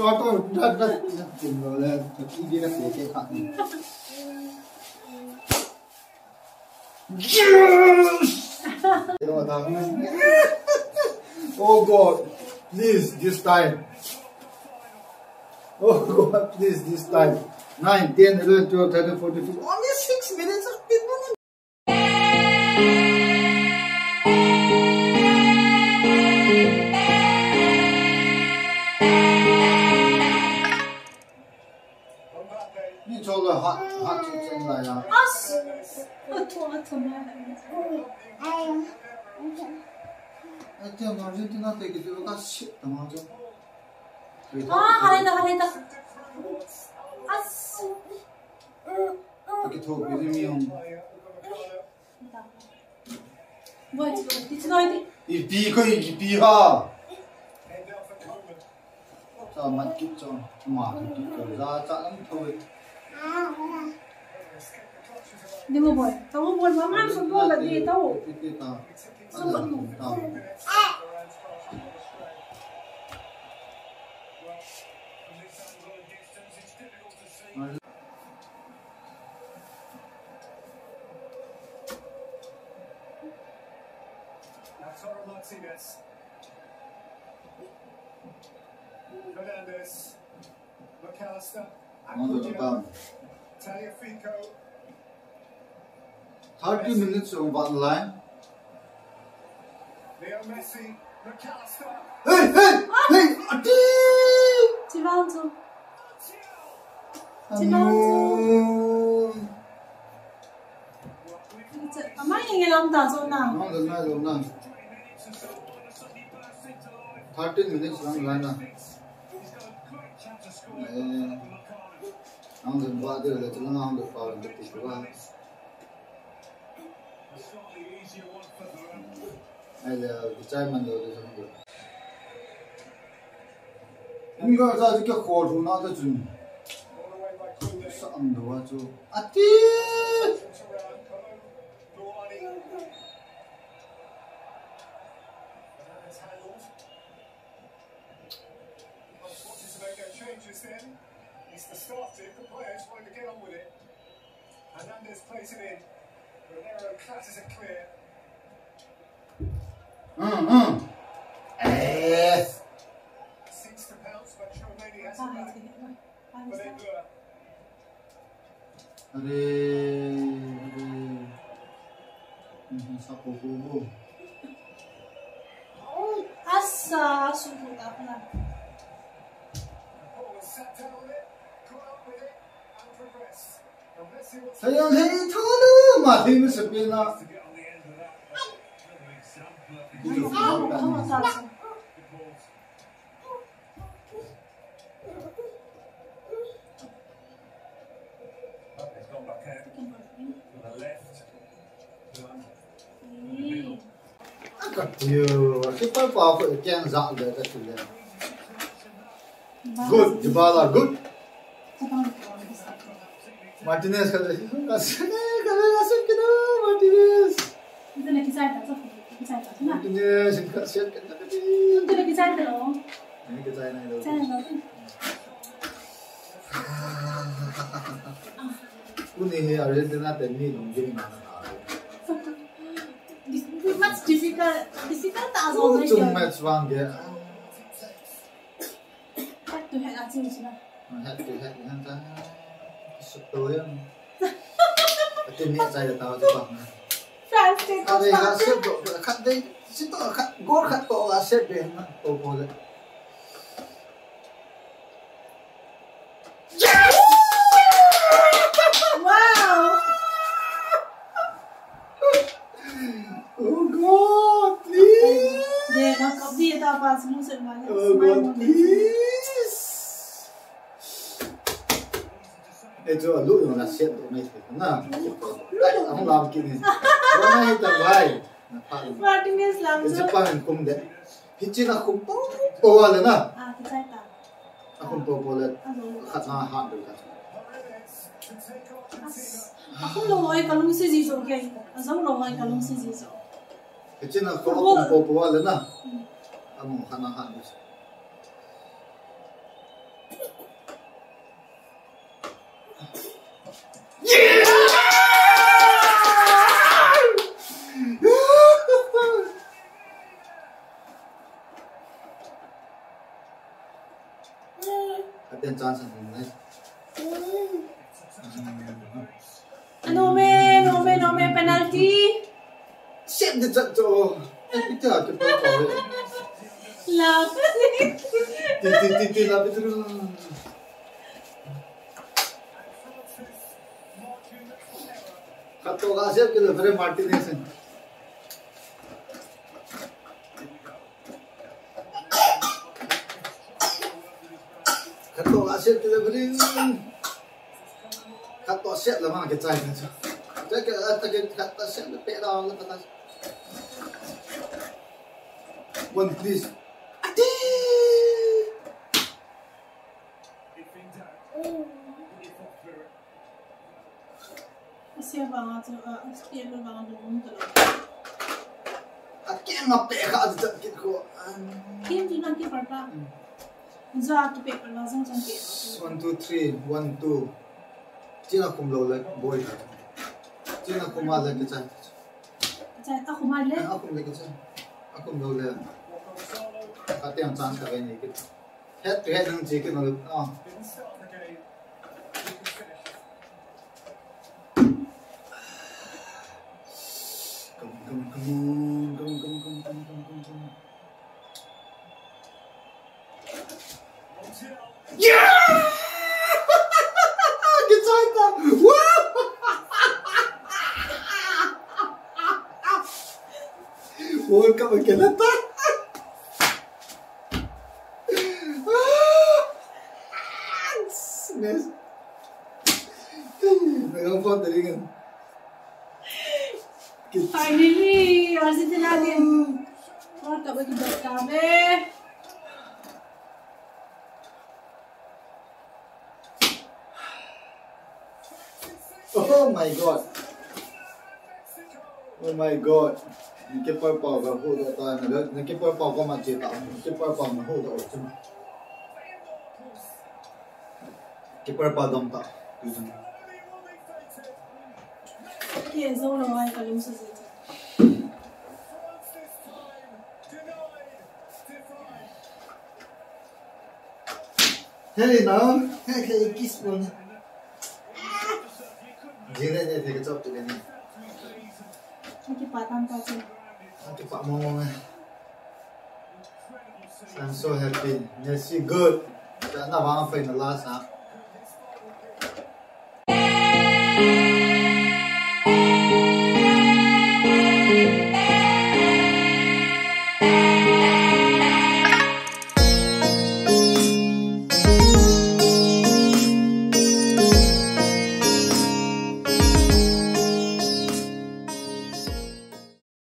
Oh God, please this time. Oh God, please this time. 9, 10, 11, 12, 13, 14, 15. Only 6 minutes of people. You told her hot chicken like that. Us. I tell Argentina take it. You got shit. Hareda. Us. Okay, talk with me. What? It's not. If be ha. So much kids on. Man, that's a Nemo boy. Tahu boy, mama football lagi tahu. Sempat. Fernandez, McAllister, Acuna, Tagliafico. 30 minutes on one line. Leo Messi, McAllister. Hey! Tivaldo. Amai yang lam dah zona. No. 13 minutes long line. I'm the bother that you know the power of the people. I love the time and the you guys are the call to not the June. Some the water. Then it's the starter, the players wanting to get on with it. Hernandez plays it in, but an arrow classes it clear. Seeks to pounce, but Romania has it back. But they blur. Asa sudah tak pernah. Sat down on it, caught up with it, and progressed. And let's see what's Saya tahu mati ni sepina. to get on the end of that. Kamu tahu. It's gone back out to the left. Yo, kita apa yang zak dah tu dia. Good, Dybala, good. Martinez kata, kasih kita Martinez. Itu lagi saya tak tahu. Martinez, kasih kita tadi. Itu lagi saya tahu. Ini kita ini dulu. Saya tahu. Ini Argentina tadi mungkin mana tahu. This much difficult tak asal Cuma match one dia. Head to head aja sih lah. Head to head dengan saya. Sesuatu yang. Tapi ni saya tahu sebab. France itu. Ada yang asyik tu, kat deh, situ kat gol kat tu asyik deh, tu boleh. Yes! Wow! Oh God, please! Dia nak dia tak apa semua semuanya. Oh God, please! Itu lu yang asyik tu Messi, na? Aku lam kini. Mana itu baik? Martinez lam tu. Jepang kum deh. Hiji nak kum tu, boleh na? Kita tak. Aku tu boleh. Kat na hat dulu kat. Aku lawai kalau mesti zizo okay. Asal lawai kalau mesti zizo. Hiji nak kum aku boleh na? Aku kat na hat dulu. Kapten chance nice. No me penalty. Shit the chat to. Kita ke pa. La kasi. Ti la betul. Kato gasep ke le Martinez. Kato gasep ke le Kato siap lah mana kita cakap. Kata siap le pe dah le kata. One please. Adi. Siapa bang tu? Siapa bang tu muncul? Akin apa kat ada kita ko. Kim tu nak kiper tak? Zat tu paper langsung sampai. 1 2 3 1 2. Cina kum lo le boy. Cina kum ada kita. Saya aku malah. Aku le kita. Aku lo le. Kata yang chance ka ni kita. Head to head nang chicken lo. Come on. Yeah! Kita itu. Wow! World Cup berkenan tak? Nes. Megaphone tadi kan. Finally, Argentina din. World Cup bagi kami. Oh my god. Oh my god. Keeper pau ka hu da ta na keeper pau ko ma che ta. Keeper pau na hu da o chuma. Keeper pau dom ta. Ke zona wai kalim sa zai. Hey now, hey kiss mo. Jira ni dia kecap tu ni. Nakipatan pa siya. Nanti Pak Momong. I'm so happy. Messi good. Nak bang final last